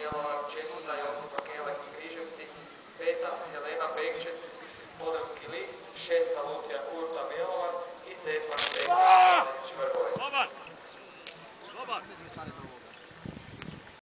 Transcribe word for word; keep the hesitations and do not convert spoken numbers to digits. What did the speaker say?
Bjelovar, Četina, Josipa Kelek i Križevci, peta Helena Bekčet, Podravski list, šesta Lucija Kurta Bjelovar i sedma